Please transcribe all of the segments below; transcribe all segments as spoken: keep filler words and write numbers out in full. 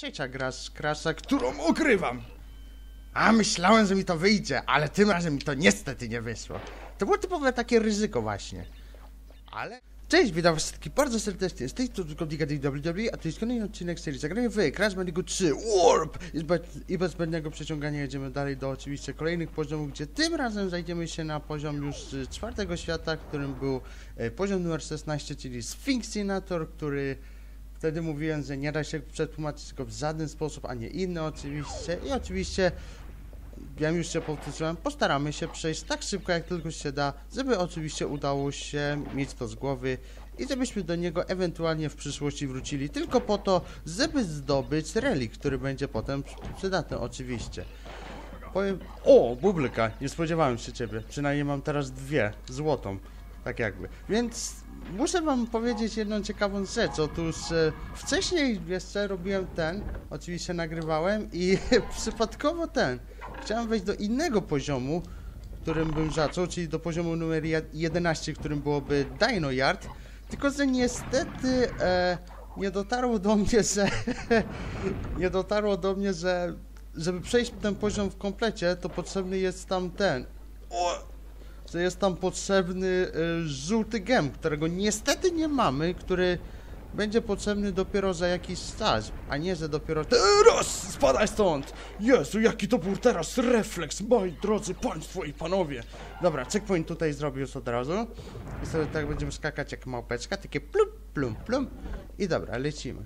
trzecia gra z Crasha, którą ukrywam. A myślałem, że mi to wyjdzie, ale tym razem mi to niestety nie wyszło. To było typowe takie ryzyko właśnie. Ale... Cześć, witam was wszystkich bardzo serdecznie. Z tej strony W W E, a to jest kolejny odcinek serii Zagranie w Crash Bandicoot trzy Warp! I bez zbędnego przeciągania jedziemy dalej do oczywiście kolejnych poziomów, gdzie tym razem zajdziemy się na poziom już z czwartego świata, którym był e, poziom numer szesnaście, czyli Sphinxinator, który wtedy mówiłem, że nie da się przetłumaczyć go w żaden sposób, a nie inny oczywiście. I oczywiście, wiem, już się powtórzyłem, postaramy się przejść tak szybko, jak tylko się da, żeby oczywiście udało się mieć to z głowy i żebyśmy do niego ewentualnie w przyszłości wrócili, tylko po to, żeby zdobyć relik, który będzie potem przydatny oczywiście. Powiem... O, bublika, nie spodziewałem się ciebie, przynajmniej mam teraz dwie, złotą, tak jakby, więc muszę wam powiedzieć jedną ciekawą rzecz. Otóż e, wcześniej jeszcze robiłem ten, oczywiście nagrywałem i przypadkowo ten, chciałem wejść do innego poziomu, którym bym zaczął, czyli do poziomu numer jedenaście, którym byłoby Dino Yard, tylko że niestety e, nie dotarło do mnie, że nie dotarło do mnie, że żeby przejść ten poziom w komplecie, to potrzebny jest tam ten, o! że jest tam potrzebny y, żółty gem, którego niestety nie mamy, który będzie potrzebny dopiero za jakiś czas, a nie, że dopiero teraz spadaj stąd! Jezu, jaki to był teraz refleks, moi drodzy państwo i panowie! Dobra, checkpoint tutaj zrobił już od razu i sobie tak będziemy skakać jak małpeczka, takie plum, plum, plum i dobra, lecimy.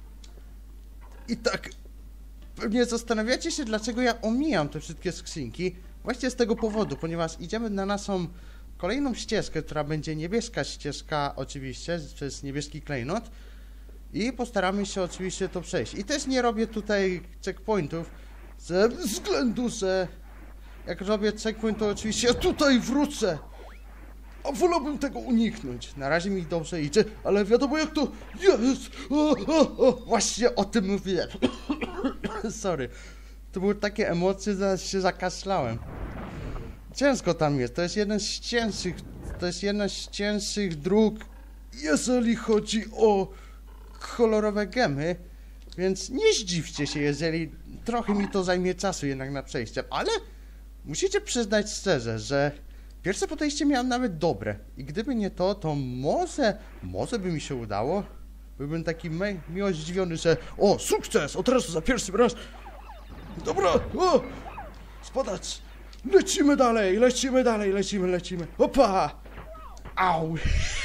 I tak, pewnie zastanawiacie się, dlaczego ja omijam te wszystkie skrzynki. Właśnie z tego powodu, ponieważ idziemy na naszą kolejną ścieżkę, która będzie niebieska ścieżka oczywiście, przez niebieski klejnot i postaramy się oczywiście to przejść. I też nie robię tutaj checkpointów ze względu, że jak robię checkpoint, to oczywiście ja tutaj wrócę, a wolałbym tego uniknąć. Na razie mi dobrze idzie, ale wiadomo jak to jest. O, o, o, właśnie o tym mówiłem. Sorry. To były takie emocje, że się zakaszlałem. Ciężko tam jest, to jest jeden z cięższych, to jest jedna z cięższych dróg, jeżeli chodzi o kolorowe gemy, więc nie zdziwcie się, jeżeli trochę mi to zajmie czasu jednak na przejście, ale musicie przyznać szczerze, że pierwsze podejście miałem nawet dobre i gdyby nie to, to może, może by mi się udało, byłbym taki miło zdziwiony, że o, sukces, od razu za pierwszym raz. Dobra, o! Spadać! Lecimy dalej, lecimy dalej, lecimy, lecimy. Opa! Au!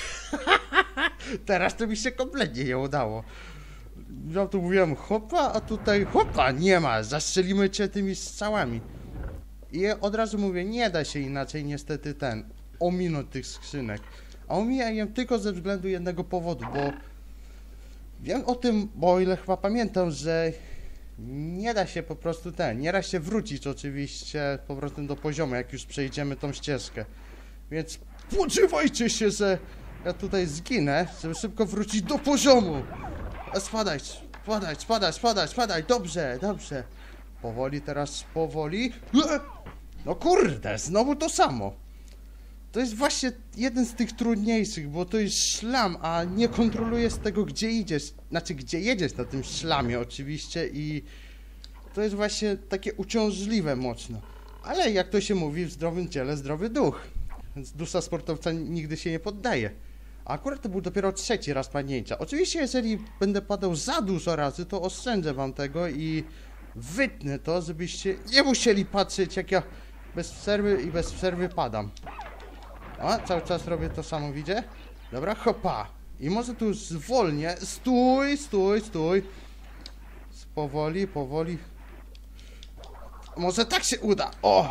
Teraz to mi się kompletnie nie udało. Ja tu mówiłem hopa, a tutaj hopa, nie ma, zastrzelimy cię tymi strzałami. I od razu mówię, nie da się inaczej niestety ten, ominąć tych skrzynek. A omijam je tylko ze względu jednego powodu, bo wiem o tym, bo o ile chyba pamiętam, że nie da się po prostu ten, nie da się wrócić oczywiście po prostu do poziomu, jak już przejdziemy tą ścieżkę. Więc spodziewajcie się, że ja tutaj zginę, żeby szybko wrócić do poziomu. A spadaj, spadaj, spadaj, spadaj, spadaj, dobrze, dobrze. Powoli teraz, powoli. No kurde, znowu to samo. To jest właśnie jeden z tych trudniejszych, bo to jest szlam, a nie kontrolujesz tego, gdzie idziesz, znaczy gdzie jedziesz na tym szlamie oczywiście i to jest właśnie takie uciążliwe mocno. Ale jak to się mówi, w zdrowym ciele zdrowy duch, więc dusza sportowca nigdy się nie poddaje. A akurat to był dopiero trzeci raz padnięcia. Oczywiście jeżeli będę padał za dużo razy, to oszczędzę wam tego i wytnę to, żebyście nie musieli patrzeć, jak ja bez przerwy i bez przerwy padam. O, cały czas robię to samo, widzę? Dobra, hopa. I może tu zwolnię. Stój, stój, stój. Powoli, powoli. Może tak się uda. O!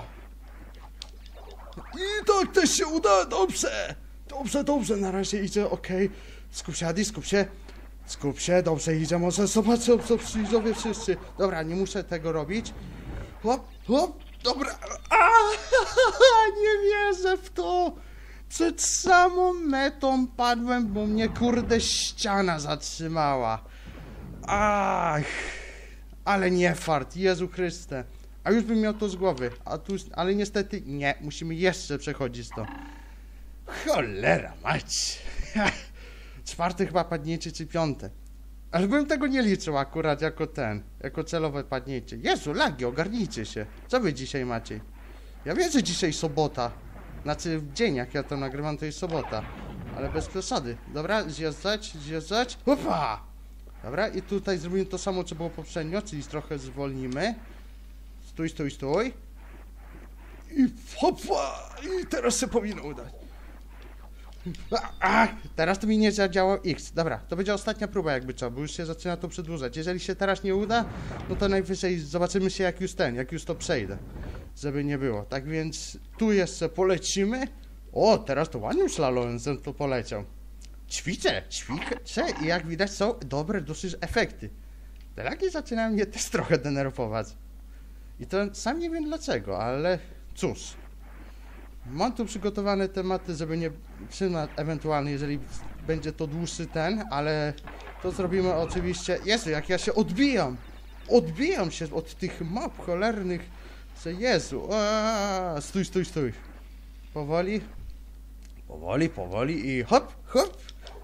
I tak też się uda. Dobrze. Dobrze, dobrze. Na razie idzie, okej. Okay. Skup się, Adi, skup się. Skup się, dobrze idzie. Może zobaczę, co przyjdzie wszyscy. Dobra, nie muszę tego robić. Hop, hop. Dobra. A, nie wierzę w to. Przed samą metą padłem, bo mnie kurde ściana zatrzymała. Ach, ale nie fart, Jezu Chryste. A już bym miał to z głowy, a tu, ale niestety nie, musimy jeszcze przechodzić to. Cholera mać. Czwarte chyba padnięcie, czy piąte. Ale bym tego nie liczył akurat jako ten, jako celowe padnięcie. Jezu, lagi, ogarnijcie się. Co wy dzisiaj macie? Ja wiem, że dzisiaj sobota. Znaczy w dzień, jak ja to nagrywam, to jest sobota. Ale bez przesady. Dobra, zjeżdżać, zjeżdżać. Opa! Dobra, i tutaj zrobimy to samo, co było poprzednio, czyli trochę zwolnimy. Stój, stój, stój. I hopa! I teraz się powinno udać. A, a, teraz to mi nie zadziałał X. Dobra, to będzie ostatnia próba jakby co, bo już się zaczyna to przedłużać. Jeżeli się teraz nie uda, no to najwyżej zobaczymy się jak już ten, jak już to przejdę. Żeby nie było. Tak więc tu jeszcze polecimy. O, teraz to ładnym slalomem to poleciał. Ćwiczę, ćwiczę i jak widać są dobre dosyć efekty. Te lagi zaczynają mnie też trochę denerwować. I to sam nie wiem dlaczego, ale cóż. Mam tu przygotowane tematy, żeby nie trzymać ewentualnie, jeżeli będzie to dłuższy ten, ale to zrobimy oczywiście. Jezu, jak ja się odbijam! Odbijam się od tych map cholernych. Co Jezu, aaa, stój, stój, stój. Powoli. Powoli, powoli i hop, hop.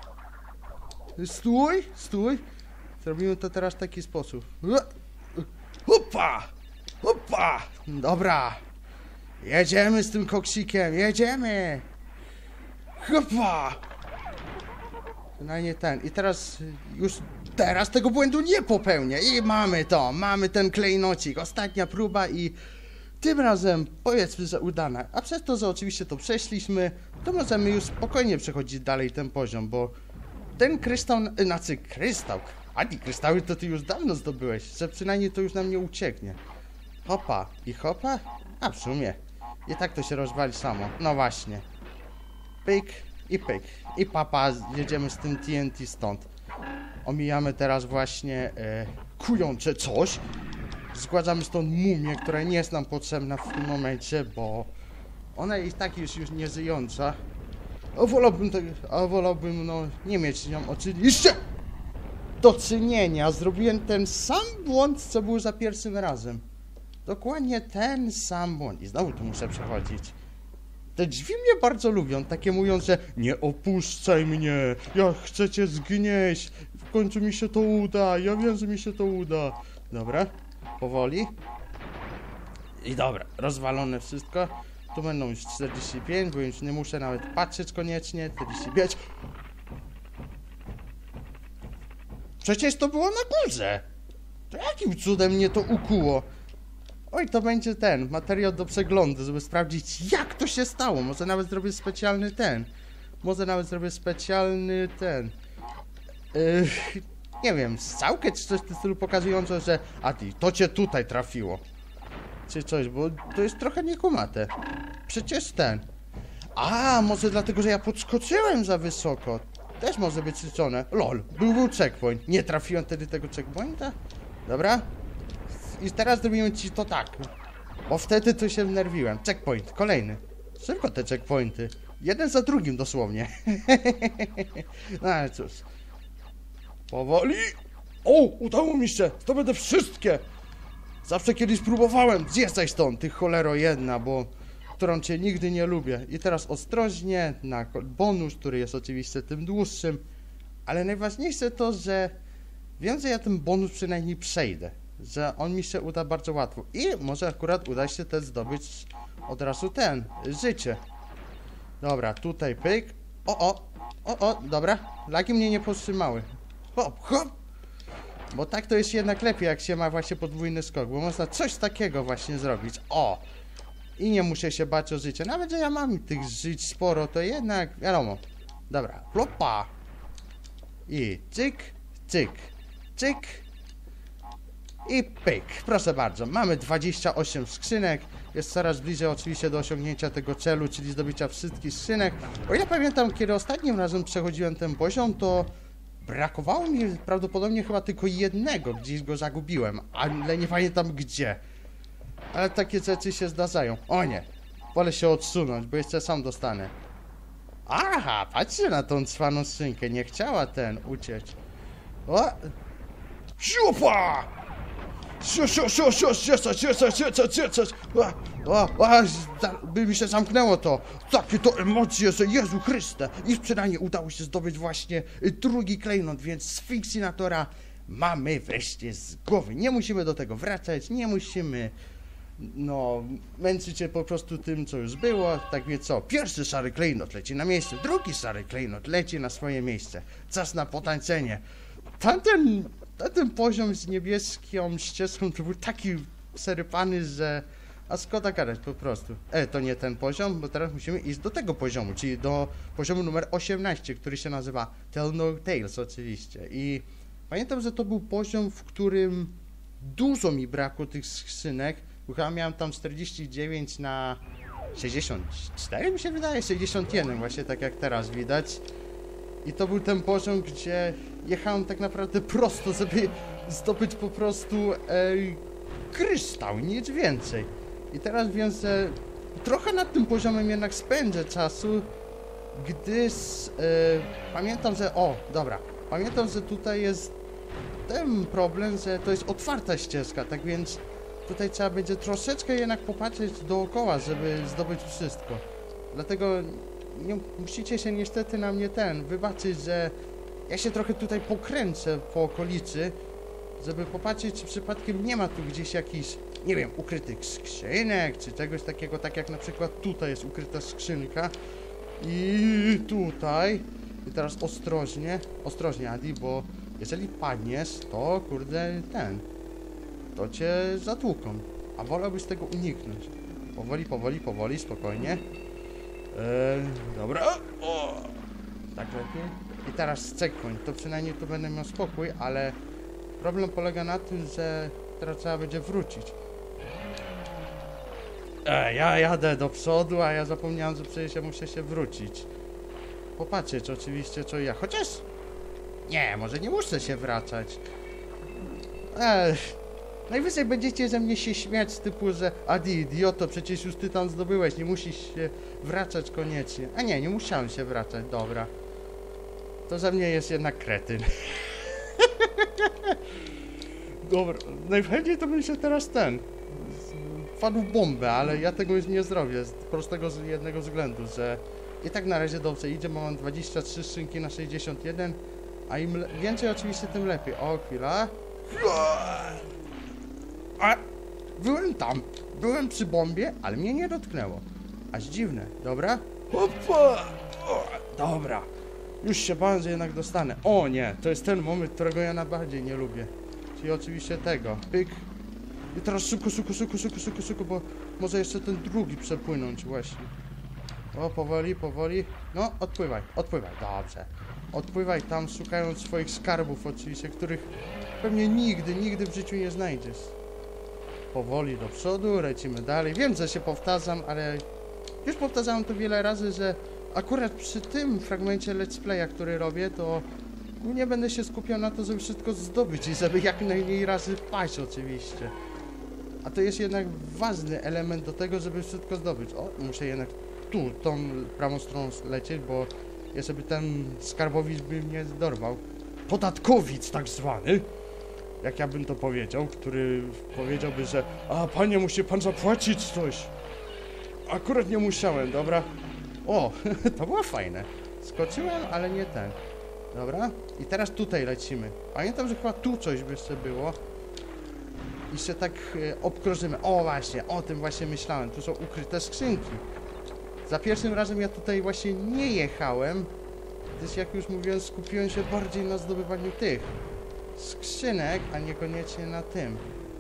Stój, stój. Zrobimy to teraz w taki sposób. Hopa! Hopa! Dobra. Jedziemy z tym koksikiem, jedziemy! Hopa! Przynajmniej ten. I teraz, już teraz tego błędu nie popełnię. I mamy to, mamy ten klejnocik. Ostatnia próba i tym razem powiedzmy, że udana. A przez to, że oczywiście to przeszliśmy, to możemy już spokojnie przechodzić dalej ten poziom, bo ten kryształ, znaczy krystał, ani kryształy to ty już dawno zdobyłeś, że przynajmniej to już nam nie ucieknie. Hopa i hopa? A w sumie. I tak to się rozwali samo. No właśnie. Pyk i pyk. I papa, jedziemy z tym T N T stąd. Omijamy teraz właśnie e, kujące coś. Zgładzamy stąd mumię, która nie jest nam potrzebna w tym momencie, bo ona i tak jest już nieżyjąca. A wolałbym, tak, a wolałbym no nie mieć z nią oczywiście do czynienia. Zrobiłem ten sam błąd, co był za pierwszym razem. Dokładnie ten sam błąd. I znowu tu muszę przechodzić. Te drzwi mnie bardzo lubią, takie mówią, że nie opuszczaj mnie, ja chcę cię zgnieść, w końcu mi się to uda, ja wiem, że mi się to uda. Dobra, powoli. I dobra, rozwalone wszystko. Tu będą już czterdzieści pięć, bo już nie muszę nawet patrzeć koniecznie. czterdzieści pięć. Przecież to było na górze. To jakim cudem mnie to ukuło? Oj, to będzie ten, materiał do przeglądu, żeby sprawdzić jak to się stało. Może nawet zrobię specjalny ten. Może nawet zrobię specjalny ten. Yy, nie wiem, strzałkę czy coś w tym stylu pokazujące, że a ty, to cię tutaj trafiło. Czy coś, bo to jest trochę niekumate. Przecież ten. A, może dlatego, że ja podskoczyłem za wysoko. Też może być liczone. Lol, był, był checkpoint. Nie trafiłem wtedy tego checkpointa? Dobra. I teraz zrobimy ci to tak. Bo wtedy to się wnerwiłem. Checkpoint, kolejny. Szybko te checkpointy. Jeden za drugim dosłownie. No ale cóż. Powoli. O, udało mi się. To będę wszystkie. Zawsze kiedyś próbowałem. Zjeżdżaj stąd, ty cholero jedna, bo którą cię nigdy nie lubię. I teraz ostrożnie na bonus, który jest oczywiście tym dłuższym. Ale najważniejsze to, że wiem, że ja ten bonus przynajmniej przejdę. Że on mi się uda bardzo łatwo. I może akurat uda się też zdobyć od razu ten, życie. Dobra, tutaj pyk. O, o, o, o, dobra. Lagi mnie nie powstrzymały. Hop, hop. Bo tak to jest jednak lepiej, jak się ma właśnie podwójny skok, bo można coś takiego właśnie zrobić. O! I nie muszę się bać o życie. Nawet, że ja mam tych żyć sporo, to jednak wiadomo. Dobra, plopa. I cyk, cyk, cyk. I pyk. Proszę bardzo, mamy dwadzieścia osiem skrzynek. Jest coraz bliżej oczywiście do osiągnięcia tego celu, czyli zdobycia wszystkich skrzynek. O ile pamiętam, kiedy ostatnim razem przechodziłem ten poziom, to brakowało mi prawdopodobnie chyba tylko jednego, gdzieś go zagubiłem, ale nie pamiętam gdzie. Ale takie rzeczy się zdarzają. O nie, wolę się odsunąć, bo jeszcze sam dostanę. Aha, patrzcie na tą cwaną skrzynkę, nie chciała ten uciec. O! Siupa! Siu, siu, siu, siu, siu, siu, siu, siu, siu, siu. A, a, a, za- by mi się zamknęło to. Takie to emocje, że Jezu Chryste. I przynajmniej udało się zdobyć właśnie y, drugi klejnot, więc Sfinksinatora mamy wreszcie z głowy. Nie musimy do tego wracać, nie musimy, no, męczyć się po prostu tym, co już było. Tak więc co, pierwszy szary klejnot leci na miejsce, drugi szary klejnot leci na swoje miejsce. Czas na potańczenie. Tamten, tamten poziom z niebieską ścieżką to był taki przerypany, że a szkoda gadać po prostu. E, to nie ten poziom, bo teraz musimy iść do tego poziomu, czyli do poziomu numer osiemnaście, który się nazywa Tell No Tales oczywiście. I pamiętam, że to był poziom, w którym dużo mi brakło tych skrzynek, bo chyba miałem tam czterdzieści dziewięć na sześćdziesiąt cztery, mi się wydaje, sześćdziesiąt jeden właśnie, tak jak teraz widać. I to był ten poziom, gdzie jechałem tak naprawdę prosto, żeby zdobyć po prostu e, kryształ, nic więcej. I teraz wiem, że trochę nad tym poziomem jednak spędzę czasu, gdyż e, pamiętam, że... O, dobra. Pamiętam, że tutaj jest ten problem, że to jest otwarta ścieżka, tak więc tutaj trzeba będzie troszeczkę jednak popatrzeć dookoła, żeby zdobyć wszystko. Dlatego nie, musicie się niestety na mnie ten wybaczyć, że ja się trochę tutaj pokręcę po okolicy, żeby popatrzeć, czy przypadkiem nie ma tu gdzieś jakichś, nie wiem, ukrytych skrzynek, czy czegoś takiego, tak jak na przykład tutaj jest ukryta skrzynka. I tutaj. I teraz ostrożnie, ostrożnie Adi, bo jeżeli padniesz, to kurde ten, to cię zatłuką, a wolałbyś tego uniknąć. Powoli, powoli, powoli, spokojnie. Eee, dobra, o, tak lepiej. I teraz checkpoint, to przynajmniej tu będę miał spokój, ale problem polega na tym, że teraz trzeba będzie wrócić. Eee, ja jadę do przodu, a ja zapomniałem, że przecież ja muszę się wrócić. Popatrzeć oczywiście, co ja, chociaż... Nie, może nie muszę się wracać. Eee, najwyżej będziecie ze mnie się śmiać, typu, że Adi, idioto, przecież już ty tam zdobyłeś, nie musisz się wracać koniecznie. A nie, nie musiałem się wracać, dobra. To ze mnie jest jednak kretyn. Dobra, najchętniej to bym się teraz ten... wpadł w bombę, ale ja tego już nie zrobię, z prostego z jednego względu, że i tak na razie dobrze idzie, bo mam dwadzieścia trzy skrzynki na sześćdziesiąt jeden, a im więcej oczywiście, tym lepiej. O, chwila. A, byłem tam, byłem przy bombie, ale mnie nie dotknęło. Aż dziwne, dobra? Opa! O, dobra. Już się bałem, że jednak dostanę. O nie, to jest ten moment, którego ja najbardziej nie lubię. Czyli oczywiście tego. Pyk. I teraz szybko, szybko, szybko, szybko, szybko, szybko, bo może jeszcze ten drugi przepłynąć właśnie. O, powoli, powoli. No, odpływaj, odpływaj, dobrze. Odpływaj tam, szukając swoich skarbów oczywiście, których pewnie nigdy, nigdy w życiu nie znajdziesz. Powoli do przodu, lecimy dalej. Wiem, że się powtarzam, ale już powtarzałem to wiele razy, że akurat przy tym fragmencie let's playa, który robię, to nie będę się skupiał na to, żeby wszystko zdobyć i żeby jak najmniej razy paść oczywiście. A to jest jednak ważny element do tego, żeby wszystko zdobyć. O, muszę jednak tu, tą prawą stroną lecieć, bo jeszcze by ten skarbowicz by mnie dorwał. Podatkowic tak zwany, jak ja bym to powiedział, który powiedziałby, że a panie, musi pan zapłacić coś. Akurat nie musiałem, dobra. O, to było fajne. Skoczyłem, ale nie ten. Dobra, i teraz tutaj lecimy. Pamiętam, że chyba tu coś by jeszcze było. I się tak e, obkrążymy. O właśnie, o tym właśnie myślałem. Tu są ukryte skrzynki. Za pierwszym razem ja tutaj właśnie nie jechałem, gdyż jak już mówiłem, skupiłem się bardziej na zdobywaniu tych skrzynek, a niekoniecznie na tym.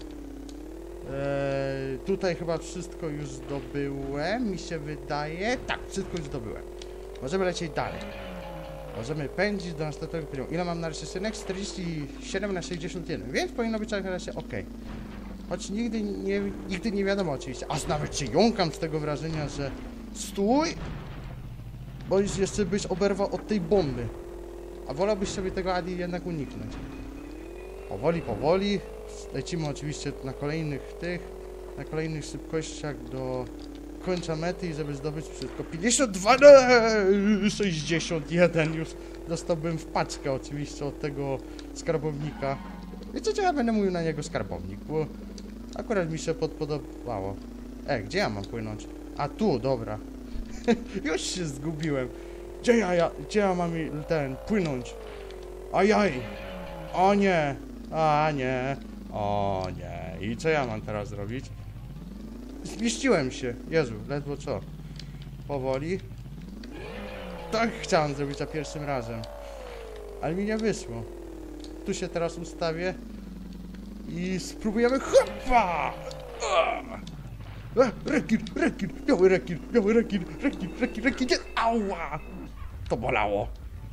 Eee, tutaj chyba wszystko już zdobyłem, mi się wydaje. Tak, wszystko już zdobyłem. Możemy lecieć dalej. Możemy pędzić do następnego poziomu. Ile mam na razie skrzynek? czterdzieści siedem na sześćdziesiąt jeden, więc powinno być na razie ok. Choć nigdy nie, nigdy nie wiadomo oczywiście. Aż nawet się jąkam z tego wrażenia, że stój! Bo już jeszcze byś oberwał od tej bomby. A wolałbyś sobie tego Adi jednak uniknąć. Powoli, powoli. Lecimy oczywiście na kolejnych tych, na kolejnych szybkościach do końca mety, żeby zdobyć wszystko. pięćdziesiąt dwa na sześćdziesiąt jeden już dostałbym w paczkę oczywiście od tego skarbownika. Wiecie co, ja będę mówił na niego skarbownik, bo akurat mi się podobało. E, gdzie ja mam płynąć? A tu, dobra. Już się zgubiłem. Gdzie ja, ja, gdzie ja mam ten, płynąć? Ajaj! O nie! A nie! O nie! I co ja mam teraz zrobić? Zmieściłem się! Jezu, ledwo co? Powoli. Tak chciałem zrobić za pierwszym razem. Ale mi nie wyszło. Tu się teraz ustawię. I spróbujemy. Hopa! A, rekin, rekin, biały rekin, biały rekin, rekin, rekin, rekin, nie, ała! To bolało.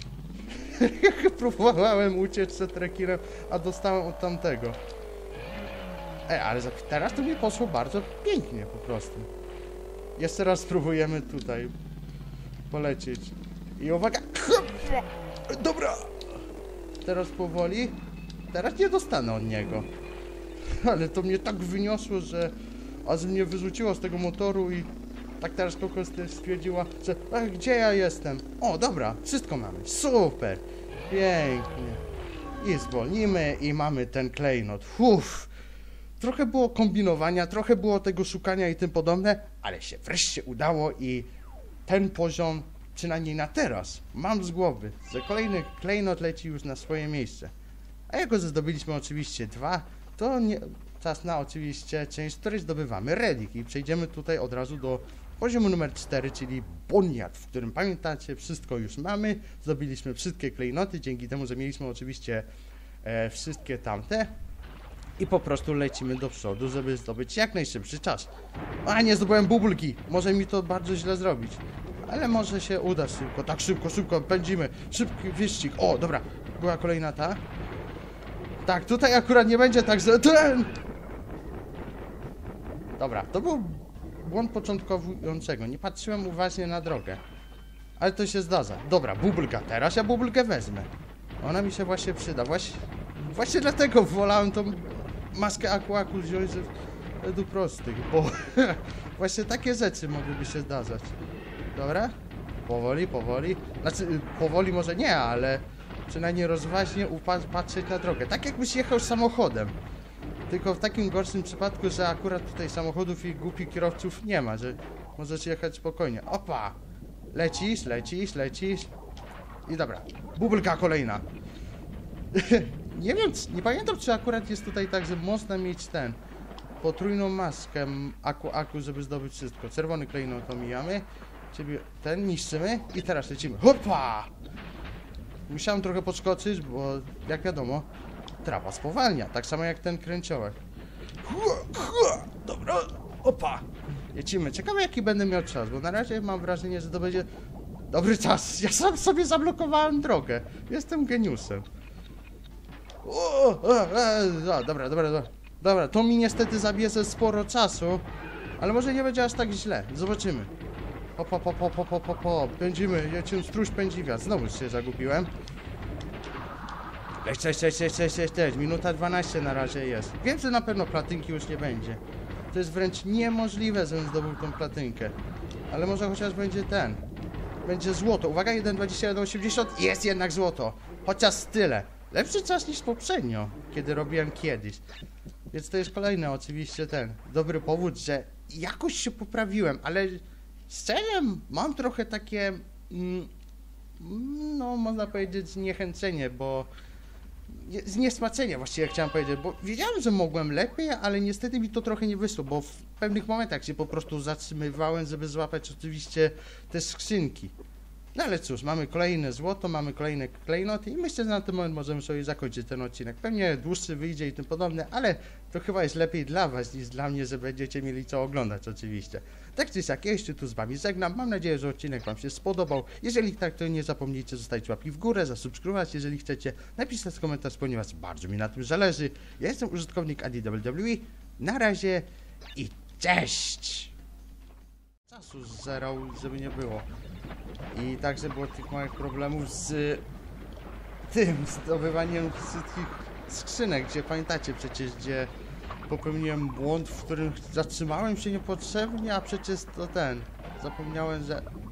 Próbowałem uciec przed rekinem, a dostałem od tamtego. Ej, ale za, teraz to mi poszło bardzo pięknie po prostu. Jeszcze raz spróbujemy tutaj polecieć. I uwaga! Dobra! Teraz powoli. Teraz nie dostanę od niego. Ale to mnie tak wyniosło, że aż mnie wyrzuciło z tego motoru i tak teraz Koko stwierdziła, że a, gdzie ja jestem? O, dobra, wszystko mamy. Super! Pięknie. I zwolnimy i mamy ten klejnot. Uff. Trochę było kombinowania, trochę było tego szukania i tym podobne, ale się wreszcie udało i ten poziom, przynajmniej na teraz, mam z głowy, że kolejny klejnot leci już na swoje miejsce. A jako że zdobyliśmy oczywiście dwa, to nie, czas na oczywiście część, w której zdobywamy relik i przejdziemy tutaj od razu do poziomu numer cztery, czyli Bonjat, w którym pamiętacie, wszystko już mamy, zdobyliśmy wszystkie klejnoty, dzięki temu, że mieliśmy oczywiście e, wszystkie tamte i po prostu lecimy do przodu, żeby zdobyć jak najszybszy czas. A nie zdobyłem bubulki, może mi to bardzo źle zrobić, ale może się uda szybko, tak szybko, szybko, pędzimy, szybki wyścig. O, dobra, była kolejna ta. Tak, tutaj akurat nie będzie tak, że ten... Dobra, to był błąd początkującego. Nie patrzyłem uważnie na drogę. Ale to się zdarza. Dobra, bubulka. Teraz ja bubulkę wezmę. Ona mi się właśnie przyda. Właśnie, właśnie dlatego wolałem tą maskę Aku-Aku wziąć według prostych, bo właśnie takie rzeczy mogłyby się zdarzać. Dobra? Powoli, powoli. Znaczy, powoli może nie, ale przynajmniej rozważnie patrzeć na drogę. Tak jakbyś jechał samochodem. Tylko w takim gorszym przypadku, że akurat tutaj samochodów i głupich kierowców nie ma, że możesz jechać spokojnie. Opa! Lecisz, lecisz, lecisz. I dobra. Bubelka kolejna. Nie wiem, nie pamiętam, czy akurat jest tutaj tak, że można mieć ten potrójną maskę Aku-Aku, żeby zdobyć wszystko. Czerwony klejnot omijamy. Ciebie ten niszczymy i teraz lecimy. Hopa! Musiałem trochę podskoczyć, bo jak wiadomo, trawa spowalnia, tak samo jak ten kręciołek. Dobra, opa! Lecimy. Ciekawe, jaki będę miał czas, bo na razie mam wrażenie, że to będzie dobry czas. Ja sam sobie zablokowałem drogę. Jestem geniusem. O, o, o, dobra, dobra, dobra. Dobra, to mi niestety zabierze sporo czasu, ale może nie będzie aż tak źle. Zobaczymy. Po, po, po, po, po, po, po, po. Pędzimy, jecium struś pędziwia. Znowu się zagubiłem. Cześć, cześć, cześć, cześć, cześć, cześć, cześć. Minuta dwanaście na razie jest. Wiem, że na pewno platynki już nie będzie. To jest wręcz niemożliwe, żebym zdobył tą platynkę. Ale może chociaż będzie ten. Będzie złoto. Uwaga, jeden dwadzieścia jeden osiemdziesiąt. Jest jednak złoto. Chociaż tyle. Lepszy czas niż poprzednio, kiedy robiłem kiedyś. Więc to jest kolejny oczywiście ten dobry powód, że jakoś się poprawiłem, ale szczerze mam trochę takie, mm, no można powiedzieć zniechęcenie, bo zniesmaczenie właściwie chciałem powiedzieć, bo wiedziałem, że mogłem lepiej, ale niestety mi to trochę nie wyszło, bo w pewnych momentach się po prostu zatrzymywałem, żeby złapać oczywiście te skrzynki. No ale cóż, mamy kolejne złoto, mamy kolejne klejnoty i myślę, że na ten moment możemy sobie zakończyć ten odcinek. Pewnie dłuższy wyjdzie i tym podobne, ale to chyba jest lepiej dla was niż dla mnie, że będziecie mieli co oglądać oczywiście. Tak czy siak, ja jeszcze tu z wami żegnam. Mam nadzieję, że odcinek wam się spodobał. Jeżeli tak, to nie zapomnijcie zostawić łapki w górę, zasubskrybować, jeżeli chcecie, napisać komentarz, ponieważ bardzo mi na tym zależy. Ja jestem użytkownik Adi W W E. Na razie i cześć! Czasu zerał, żeby nie było. I także było tych małych problemów z tym zdobywaniem wszystkich skrzynek, gdzie pamiętacie przecież, gdzie popełniłem błąd, w którym zatrzymałem się niepotrzebnie, a przecież to ten, zapomniałem, że